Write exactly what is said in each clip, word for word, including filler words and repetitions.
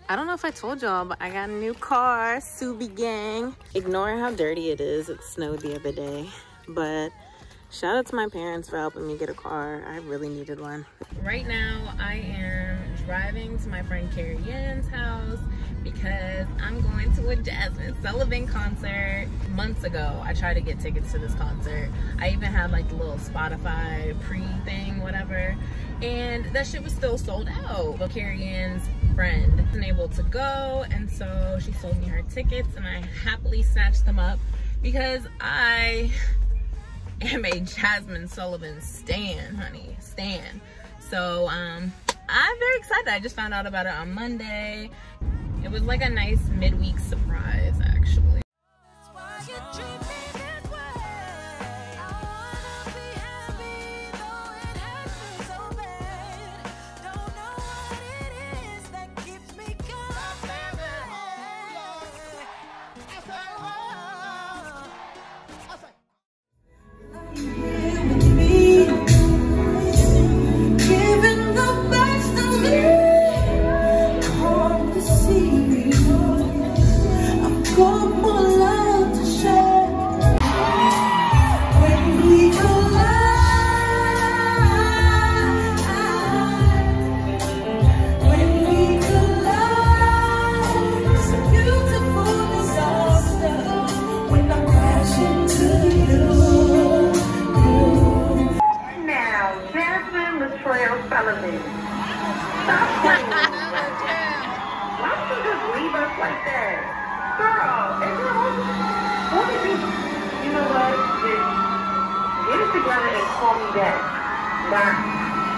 I don't know if I told y'all, but I got a new car, Subi gang. Ignore how dirty it is. It snowed the other day, but shout out to my parents for helping me get a car. I really needed one. Right now, I am driving to my friend Carrie Yin's house because I'm going to a Jazmine Sullivan concert. Months ago, I tried to get tickets to this concert. I even had like the little Spotify pre-thing, whatever, and that shit was still sold out. But Carrie Yin's friend wasn't able to go, and so she sold me her tickets, and I happily snatched them up because I am a Jazmine Sullivan stan, honey, stan. So um, I'm very excited. I just found out about it on Monday. It was like a nice midweek surprise, actually. Sullivan. Stop playing with me like that. Why don't you just leave us like that? Girl, and girl, what did you, you know what, just get it together and call me back. Bye.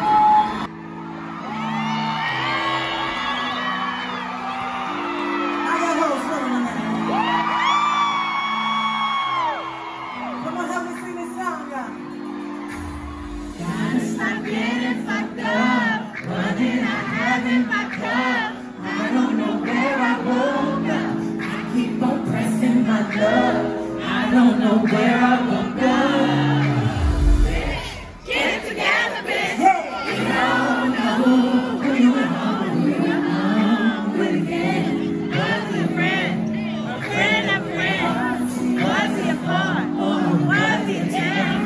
I don't know where I will go. Get it together, bitch. Hey. You don't know who you are, who you are with again. Was he a friend? A friend of friends? Was he a part? Or was he a town?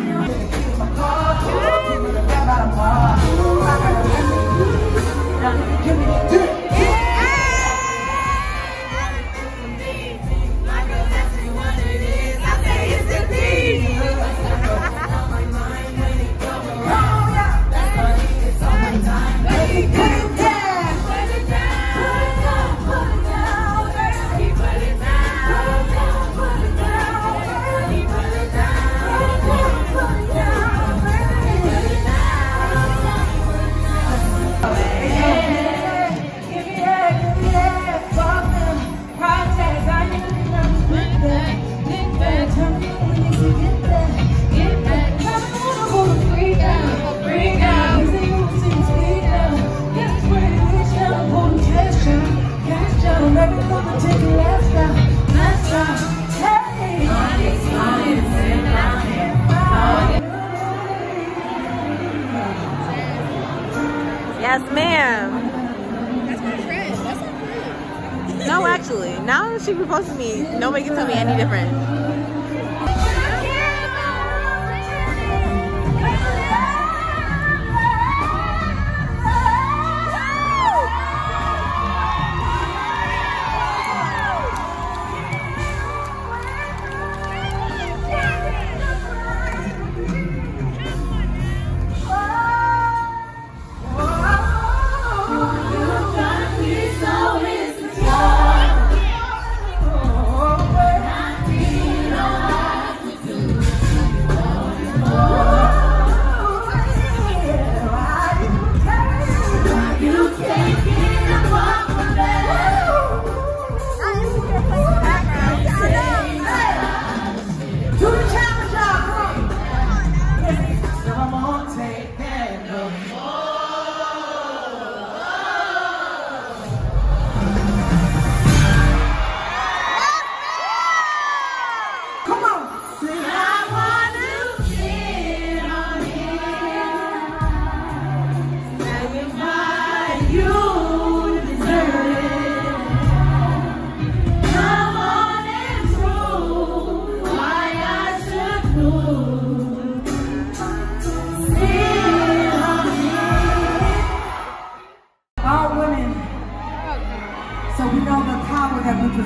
Yes, ma'am. That's my friend. That's my friend. No, actually, now that she proposed to me, nobody can tell me any different.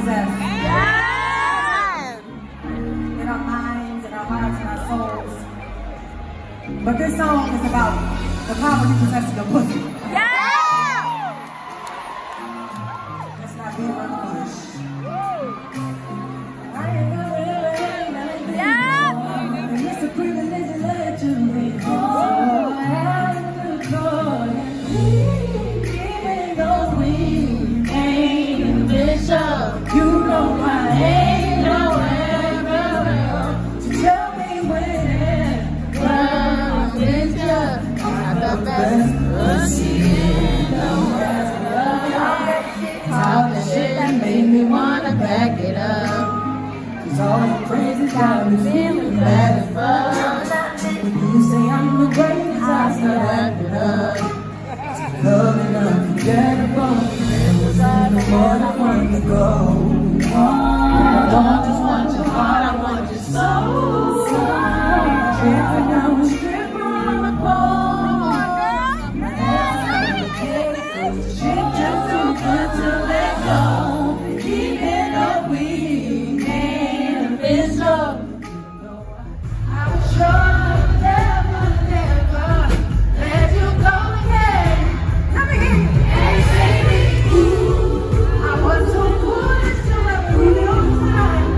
possess. Yes! In our minds, in our hearts, in our souls. But this song is about the power you possess in your pussy. Yeah! Let's not be around the bush. Yeah! And it's a privilege to let you be called. Even though we ain't bishop, you know I ain't nowhere else. So tell me when, what is just not the best pussy in the world. Talk the shit that made me wanna back it up. Cause all the crazy got me feeling bad as fuck. When you say I'm the greatest, I start acting up. Love and unforgettable. There was no more I want to go. I don't just want your heart, I want your soul. Stripping down the stripper on the pole. Shit just too good to let go. Keeping up, we ain't official. I'm sure I'll never, never let you go again. Come again. Hey, baby, ooh, I was so foolish to ever leave your side.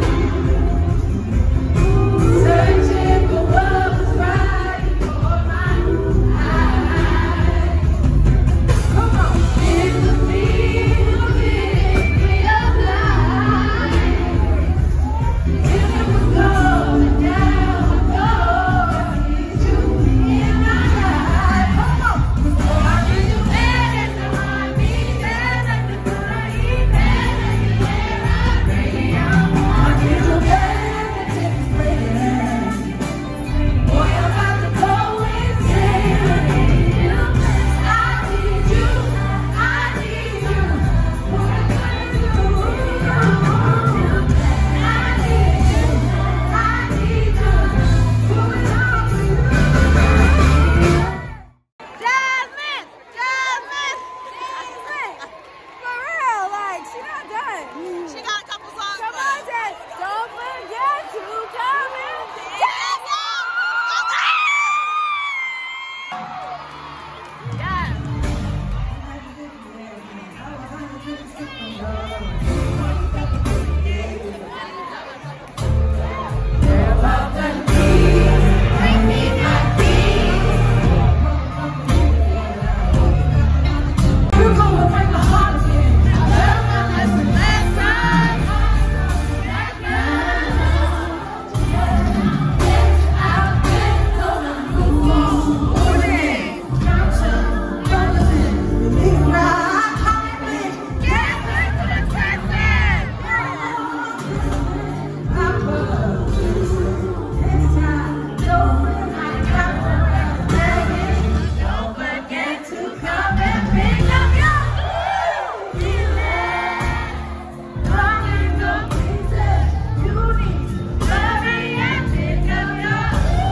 Searching for what was right for my eyes. Come on. In the field, didn't realize if it was going down, I need you in my life. Come on. I need you better than I need better than I need better than I really am. I need you better than this place. Boy, I'm about to go insane. I need you. I need you. I need you. What am I gonna do? I need you. I need you. What am I gonna do? Jazmine! Jazmine! Jazmine! For real, like, she not done. She got a couple songs. Come on, Jazz. Don't forget to come in. Jazmine! Yes. You're gonna break my heart again. I learned my lesson last time. Last night. I've been gonna move on. Morning. Johnson. Johnson. Believe me, I can't live. Get back to the present. I'm gonna next time. Don't forget Don't forget to come and pick up your feelings. Come in the pieces you need. Hurry and pick up your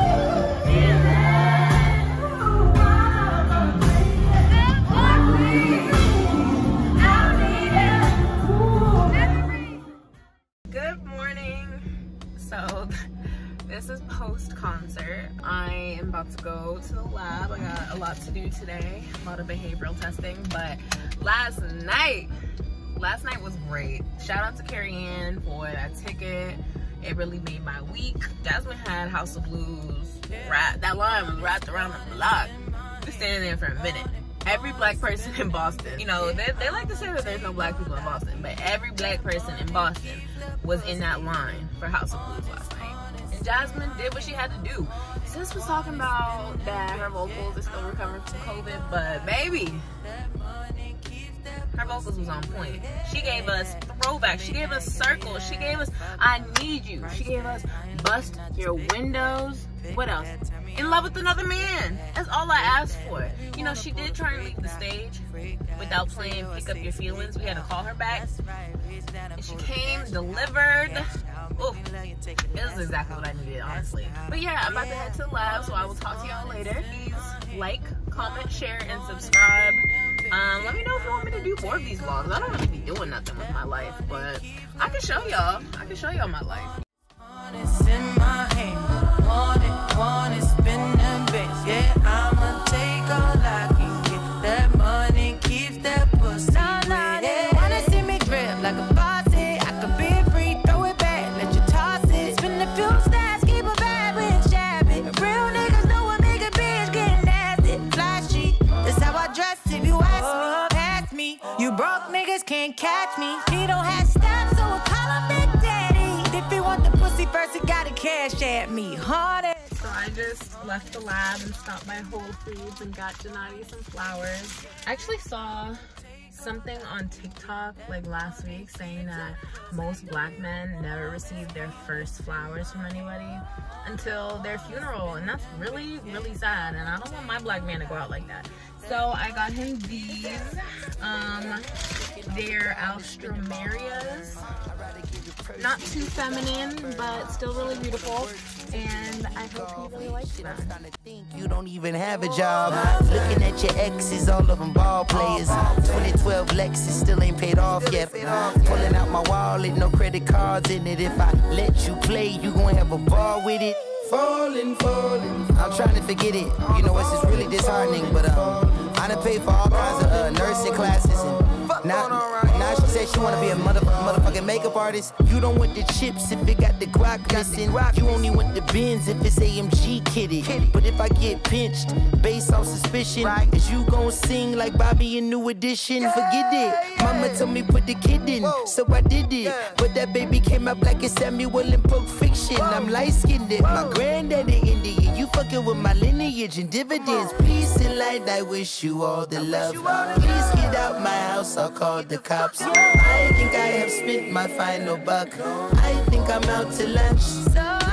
feelings. Ooh, I'm a please. Oh, please. I need it. Ooh, let me breathe. Good morning. So this is post concert. I am about to go to the lab. I got a lot to do today, a lot of behavioral testing. But last night, last night was great. Shout out to Carrie Ann for that ticket. It really made my week. Jazmine had House of Blues. Wrap, that line was wrapped around the block. We standing there for a minute. Every black person in Boston, you know, they, they like to say that there's no black people in Boston, but every black person in Boston was in that line for House of Blues last night. And Jazmine did what she had to do. Sis was talking about that her vocals are still recovering from COVID, but baby, her vocals was on point. She gave us throwback. She gave us circles. She gave us I Need You. She gave us Bust Your Windows. What else? In Love with Another Man. That's all I asked for. You know, she did try and leave the stage without playing Pick Up Your Feelings. We had to call her back. And she came, delivered. Ooh, this is exactly what I needed, honestly. But yeah, I'm about to head to the lab, so I will talk to y'all later. Please like, comment, share, and subscribe. Um, let me know if you want me to do more of these vlogs. I don't really be doing nothing with my life, but I can show y'all. I can show y'all my life. It's in my hand. Want it, want it, spin them bits. Yeah, I'ma take all I can get. That money keeps that pussy. Nah, nah, they wanna see me drip like a faucet. I could be free, throw it back, let you toss it. Spin a few stacks, keep a bad bitch, jab it. Real niggas know what make a bitch get nasty. Flashy, that's how I dress if you ask me. Ask me, you broke niggas can't catch me. He don't have stats, so I call him Big Daddy. If he want the pussy first, he gotta cash at me. Hard as. So I just left the lab and stopped by Whole Foods and got Janati some flowers. I actually saw something on TikTok like last week saying that most black men never receive their first flowers from anybody until their funeral, and that's really, really sad, and I don't want my black man to go out like that. So I got him these. Um, they're Alstromerias. Not too feminine, but still really beautiful. And I hope he really likes them. You don't even have a job. Looking at your exes, all of them ball players. twenty twelve Lexus still ain't paid off yet. Pulling out my wallet, no credit cards in it. If I let you play, you gon' have a ball with it. Falling, falling. I'm trying to forget it. You know, it's just really disheartening, but um, I done paid for all kinds of uh, nursing classes and now, now she said she wanna be a mother, motherfucking makeup artist. You don't want the chips if it got the guac missing. You only want the bins if it's A M G kitty. But if I get pinched based off suspicion, is you gon' sing like Bobby in New Edition? Forget it. Mama told me put the kid in, so I did it. But that baby came up like a Samuel in Pulp Fiction. I'm light-skinned, my granddaddy Indian. You fucking with my lineage and dividends. Peace and light, I wish you all the love. Please get out my house, I'll call the cops. I think I have spent my final buck. I think I'm out to lunch.